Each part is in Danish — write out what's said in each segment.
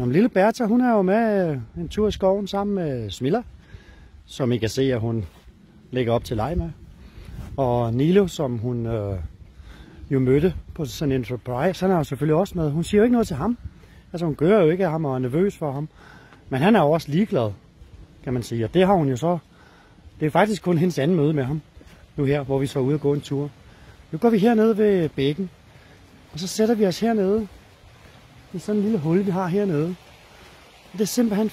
Jamen, lille Bertha, hun er jo med en tur i skoven sammen med Smilla, som I kan se, at hun lægger op til leg med. Og Nilo, som hun jo mødte på sådan en Enterprise, han er jo selvfølgelig også med. Hun siger jo ikke noget til ham. Altså, hun gør jo ikke af ham og er nervøs for ham. Men han er jo også ligeglad, kan man sige. Og det har hun jo så. Det er faktisk kun hendes anden møde med ham. Nu her, hvor vi så er ude og gå en tur. Nu går vi hernede ved bækken. Og så sætter vi os hernede. I sådan en lille hul, vi har hernede. Det er simpelthen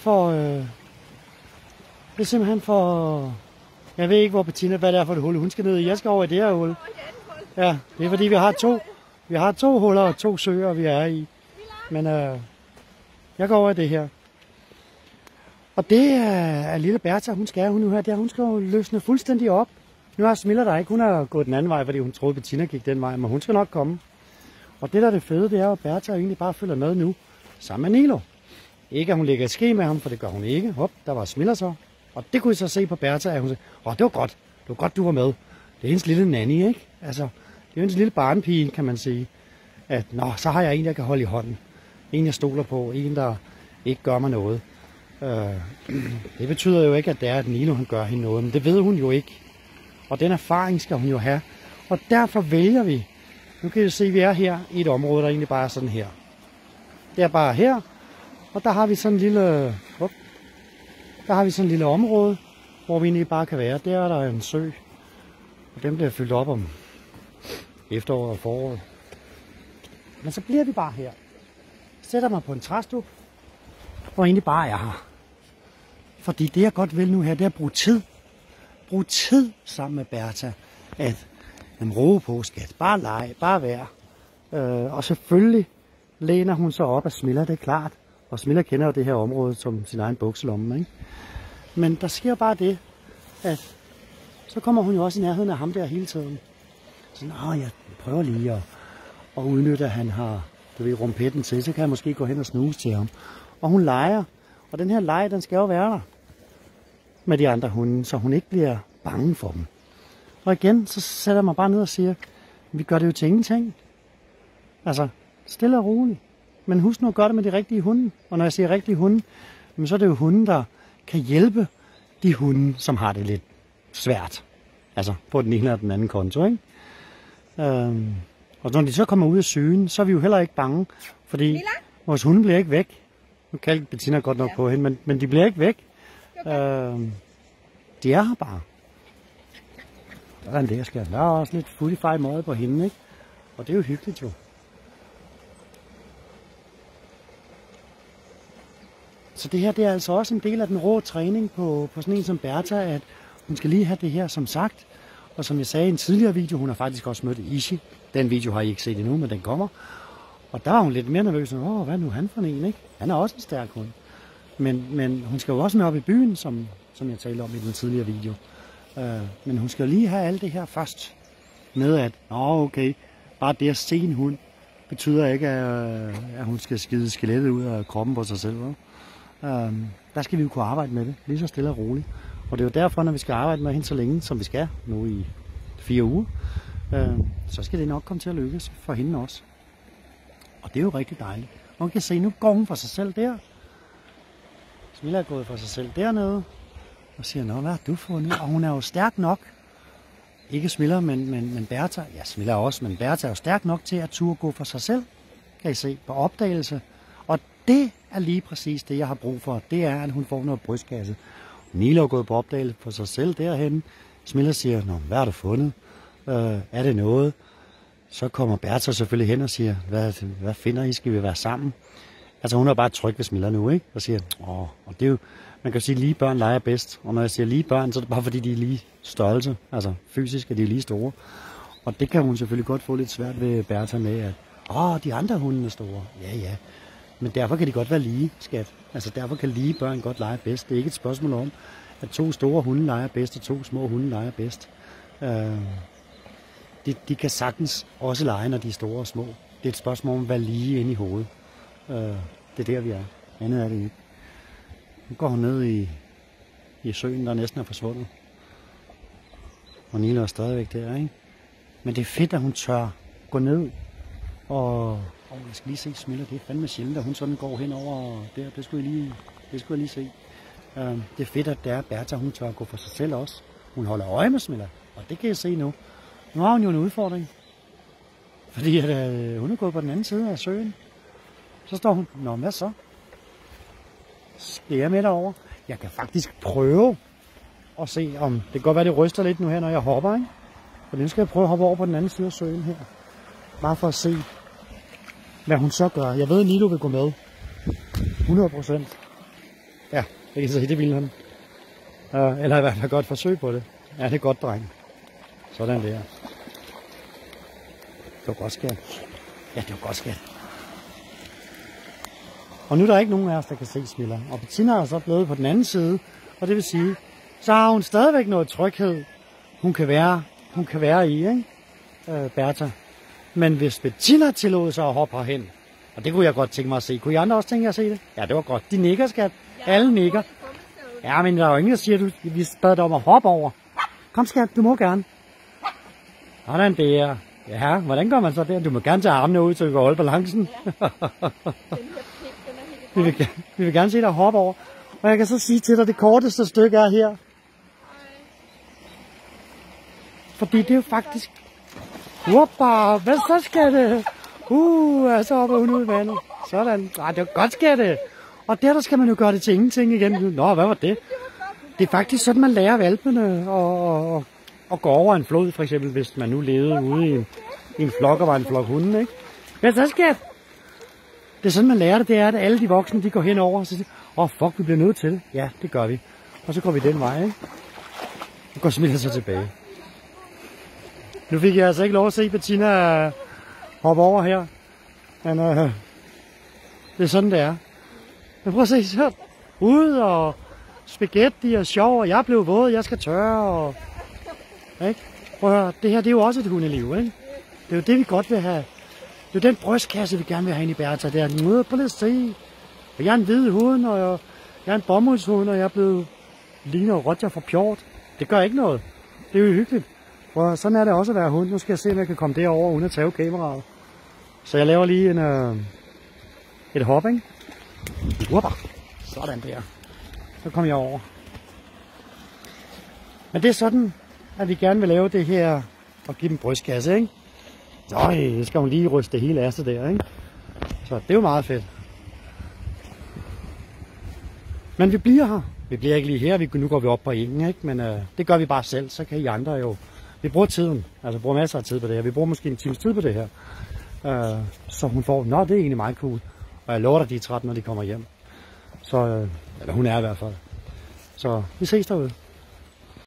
for... Jeg ved ikke, hvor Bettina, hvad det er for et hul. Hun skal ned i. Jeg skal over i det her hul. Ja, det er fordi, vi har to huller og 2 søer, vi er i. Men jeg går over i det her. Og det er lille Bertha, hun skal nu her. Hun skal jo løsne fuldstændig op. Nu har Smilla der ikke. Hun er gået den anden vej, fordi hun troede, Bettina gik den vej. Men hun skal nok komme. Og det der er det fede, det er at Bertha egentlig bare følger med nu. Sammen med Nilo. Ikke at hun lægger et ske med ham, for det gør hun ikke. Hop, der var Smilla så. Og det kunne I så se på Bertha, at hun sagde, det var godt. Det var godt, du var med. Det er hendes lille nanny, ikke? Altså, det er hendes lille barnepige, kan man sige. At, så har jeg en, jeg kan holde i hånden. En, jeg stoler på. En, der ikke gør mig noget. Det betyder jo ikke, at det er, at Nilo han gør hende noget. Men det ved hun jo ikke. Og den erfaring skal hun jo have. Og derfor vælger vi. Nu kan I se, at vi er her i et område, der egentlig bare er sådan her. Det er bare her. Og der har vi sådan en lille... Der har vi sådan en lille område, hvor vi egentlig bare kan være. Der er der en sø. Og den bliver fyldt op om efteråret og foråret. Men så bliver vi bare her. Sætter mig på en træstup, hvor egentlig bare er her. Fordi det jeg godt vil nu her, det er at bruge tid. Bruge tid sammen med Bertha. At ro på, skat. Bare lege, bare være. Og selvfølgelig læner hun så op af Smilla, det er klart. Og Smilla kender jo det her område som sin egen bukselomme, ikke? Men der sker bare det, at så kommer hun jo også i nærheden af ham der hele tiden. Så jeg prøver lige at udnytte, at han har rumpetten til, så kan jeg måske gå hen og snuse til ham. Og hun leger, og den her leg, den skal jo være der med de andre hunde, så hun ikke bliver bange for dem. Og igen, så sætter jeg mig bare ned og siger, vi gør det jo til ingenting. Altså, stille og roligt. Men husk nu at gøre det med de rigtige hunde. Og når jeg siger rigtige hunde, så er det jo hunde, der kan hjælpe de hunde, som har det lidt svært. Altså på den ene eller den anden konto, ikke? Og når de så kommer ud af sygen, så er vi jo heller ikke bange. Fordi vores hunde bliver ikke væk. Nu kaldte Bettina godt nok på hende, men de bliver ikke væk. De er her bare. Der er en lægerskab. Der er også lidt fuldifej måde på hende, ikke? Og det er jo hyggeligt jo. Så det her, det er altså også en del af den rå træning på sådan en som Bertha, at hun skal lige have det her som sagt. Og som jeg sagde i en tidligere video, hun har faktisk også mødt Ishi. Den video har I ikke set endnu, men den kommer. Og der var hun lidt mere nervøs. Hvad er nu han for en, ikke? Han er også en stærk hund. Men hun skal jo også med op i byen, som jeg talte om i den tidligere video. Men hun skal lige have alt det her først. Med at, okay, bare det at se en hund, betyder ikke, at hun skal skide skelettet ud af kroppen på sig selv. Der skal vi jo kunne arbejde med det, lige så stille og roligt. Og det er jo derfor, når vi skal arbejde med hende så længe, som vi skal, nu i 4 uger, så skal det nok komme til at lykkes for hende også. Og det er jo rigtig dejligt. Og man kan se, nu går hun for sig selv der. Smilla er gået for sig selv dernede. Og siger, hvad har du fundet? Og hun er jo stærk nok. Ikke Smilla, men Bertha. Ja, Smilla også, men Bertha er jo stærk nok til at turde gå for sig selv. Kan I se, på opdagelse. Og det er lige præcis det, jeg har brug for. Det er, at hun får noget brystkasse. Nilo er gået på opdagelse for sig selv derhen. Smilla siger, hvad har du fundet? Er det noget? Så kommer Bertha selvfølgelig hen og siger, hvad finder I? Skal vi være sammen? Altså hun er bare tryg ved Smilla nu, ikke? Og siger, og det er jo, man kan jo sige, lige børn leger bedst. Og når jeg siger lige børn, så er det bare fordi, de er lige størrelse. Altså fysisk er de lige store. Og det kan hun selvfølgelig godt få lidt svært ved Bertha med, at de andre hunde er store. Ja. Men derfor kan de godt være lige, skat. Altså derfor kan lige børn godt lege bedst. Det er ikke et spørgsmål om, at 2 store hunde leger bedst, og 2 små hunde leger bedst. De kan sagtens også lege, når de er store og små. Det er et spørgsmål om at være lige inde i hovedet. Det er der, vi er. Andet er det ikke. Nu går hun ned i søen, der næsten er forsvundet. Og Nilo er stadigvæk der, ikke? Men det er fedt, at hun tør gå ned og Jeg skal lige se Smilla. Det er fandme sjældent, at hun sådan går hen over der. Det skulle jeg lige se. Det er fedt, at det er Bertha, hun tør at gå for sig selv også. Hun holder øje med Smilla, og det kan jeg se nu. Nu har hun jo en udfordring. Fordi at, hun er gået på den anden side af søen. Så står hun, nå, hvad så? Skal jeg med derover? Jeg kan faktisk prøve at se, om det kan godt være, det ryster lidt nu her, når jeg hopper, ikke? For nu skal jeg prøve at hoppe over på den anden side af søen her. Bare for at se, hvad hun så gør. Jeg ved, at Nilo vil gå med. 100%. Ja, jeg kan sige, det vil han. Eller i hvert fald godt forsøg på det. Ja, det er godt, dreng. Sådan der. Det var godt, skat. Ja, det var godt, skat. Og nu er der ikke nogen af os, der kan se Smilla. Og Bettina er så blevet på den anden side. Og det vil sige, så har hun stadigvæk noget tryghed, hun kan være i, ikke? Bertha. Men hvis Bettina tillod sig at hoppe herhen, og det kunne jeg godt tænke mig at se. Kunne I andre også tænke jer at se det? Ja, det var godt. De nikker, skat. Alle nikker. Ja, men der er jo ingen, der siger, at vi bad dig om at hoppe over. Kom, skat, du må gerne. Sådan der. Ja, hvordan gør man så der? Du må gerne tage armene ud, så vi kan holde balancen. Vi vil gerne se dig hoppe over. Og jeg kan så sige til dig, det korteste stykke er her. Fordi det er jo faktisk... Woppa, hvad så skal det? Så hopper hun ud i vandet. Sådan. Det var godt, skal det. Og der skal man jo gøre det til ingenting igen. Nå, hvad var det? Det er faktisk sådan, man lærer valpene at gå over en flod, for eksempel, hvis man nu levede ude i en flok og var en flok hunde, ikke? Hvad så skal det? Det er sådan, man lærer det. Det er, at alle de voksne, de går henover og så siger, fuck, vi bliver nødt til det. Ja, det gør vi. Og så går vi den vej, ikke? Og går Smilla så tilbage. Nu fik jeg altså ikke lov at se Bettina hoppe over her. Men det er sådan, det er. Men prøv at se, så ud og spaghetti og sjov, og jeg blev våd, jeg skal tørre. Og, ikke? Prøv at høre, det her det er jo også et hundeliv, ikke? Det er jo det, vi godt vil have. Det er jo den brystkasse, vi gerne vil have inde i Bertha. Det er, prøv lige at se. Jeg er en hvid hund, og jeg er en bomuldshund, og jeg er blevet ligner Roger fra Pjort. Det gør ikke noget. Det er jo hyggeligt. Og sådan er det også at være hund. Nu skal jeg se, om jeg kan komme derover uden at tage kameraet. Så jeg laver lige et hop, ikke? Woppa. Sådan der. Så kommer jeg over. Men det er sådan, at vi gerne vil lave det her og give dem brystkasse, ikke? Så skal hun lige ryste det hele af sig der, ikke? Så det er jo meget fedt. Men vi bliver her. Vi bliver ikke lige her. Nu går vi op på engen, ikke? Men det gør vi bare selv. Så kan I andre jo... Vi bruger tiden. Altså bruger masser af tid på det her. Vi bruger måske en times tid på det her. Så hun får... Nå, det er egentlig meget cool. Og jeg lover dig, de er trætte, når de kommer hjem. Så... eller hun er i hvert fald. Så vi ses derude.